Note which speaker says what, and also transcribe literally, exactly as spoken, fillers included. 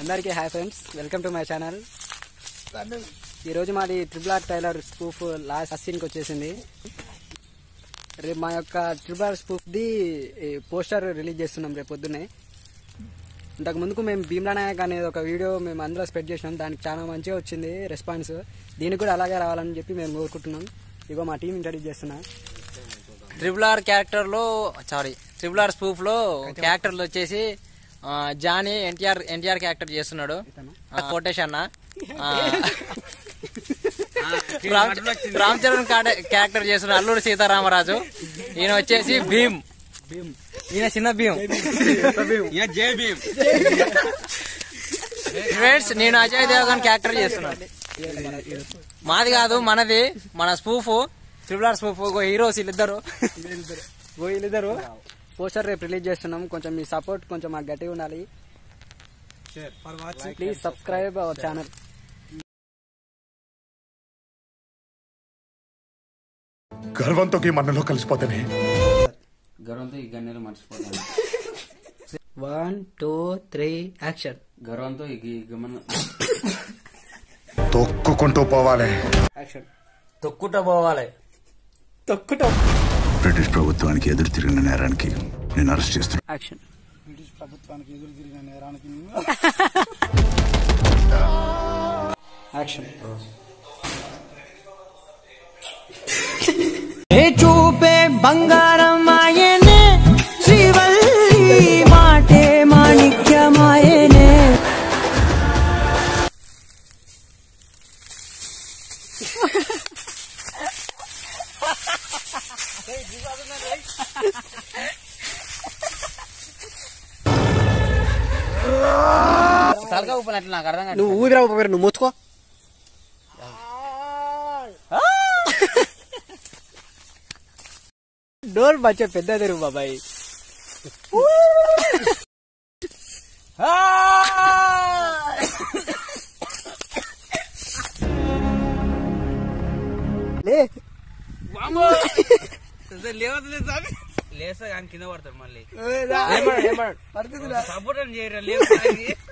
Speaker 1: అందరికీ hi friends, welcome to my channel. ఈరోజు మాది triple R trailer spoof last సీన్కి వచ్చేసింది. రేపు మా యొక్క triple R spoof the poster release చేస్తున్నాం రేపు పొద్దున్నే. ఇంతకు ముందుకు మేము భీమ్లా నాయక్ అనేది ఒక వీడియో మేము అందరూ స్ప్రెడ్ చేసినాం. దానికి చాలా మంచిగా వచ్చింది రెస్పాన్స్. దీనికి కూడా అలాగే రావాలని చెప్పి మేము కోరుకుంటున్నాం. ఇగో మా టీం ఇంట్రడ్యూస్ చేస్తున్నా.
Speaker 2: ట్రిపుల్ ఆర్ క్యారెక్టర్ లో సారీ ట్రిపుల్ ఆర్ స్పూఫ్ లో క్యారెక్టర్లు వచ్చేసి జానీ ఎన్టీఆర్ ఎన్టీఆర్ క్యారెక్టర్ చేస్తున్నాడు కోటేష్ అన్న. రామ్ చరణ్ క్యారెక్టర్ చేస్తున్నాడు అల్లూరి సీతారామరాజు. ఈయన వచ్చేసి భీమ్ ఈయన చిన్న భీమ్. ఫ్రెండ్స్, నేను అజయ్ దేవగన్ క్యారెక్టర్ చేస్తున్నాను. మాది కాదు, మనది, మన spoof triple R spoof. Heroes వీళ్ళిద్దరు
Speaker 1: వీళ్ళిద్దరు పోస్టర్ రేపు రిలీజ్ చేస్తున్నాం. కొంచెం మీ సపోర్ట్ కొంచెం మాకు గట్టిగా ఉండాలి. Please subscribe our channel.
Speaker 3: గర్వంతో ఈ మన్నలో కలిసిపోతానే
Speaker 4: గర్వంతో ఈ గన్నెలు మర్చిపోతాను.
Speaker 1: One two three action.
Speaker 4: గర్వంతో ఈ గమన
Speaker 3: తొక్కుకుంటూ పోవాలి.
Speaker 1: యాక్షన్.
Speaker 2: తొక్కుట పోవాలి.
Speaker 1: తొక్కుట.
Speaker 5: బ్రిటిష్ ప్రభుత్వానికి ఎదురు తిరిగిన నేరానికి నేను అరెస్ట్ చేస్తున్నాను.
Speaker 1: యాక్షన్.
Speaker 6: బ్రిటిష్ ప్రభుత్వానికి ఎదురు తిరిగిన నేరానికి
Speaker 1: యాక్షన్.
Speaker 7: చూపే బంగారం ఆయనే, శ్రీవల్లి మాటే మాణిక్యమాయనే.
Speaker 2: తలకా ఊపినట్లు నాకు అర్థం కాదు.
Speaker 1: నువ్వు ఊదిరా పేరు, నువ్వు మూసుకో. డోర్ బచ్చ పెద్ద తెరువు బాబాయ్.
Speaker 2: లేసా కానీ కింద పడతాడు మళ్ళీ.
Speaker 1: పడుతుంది
Speaker 2: సపోర్ట్ చేయరా.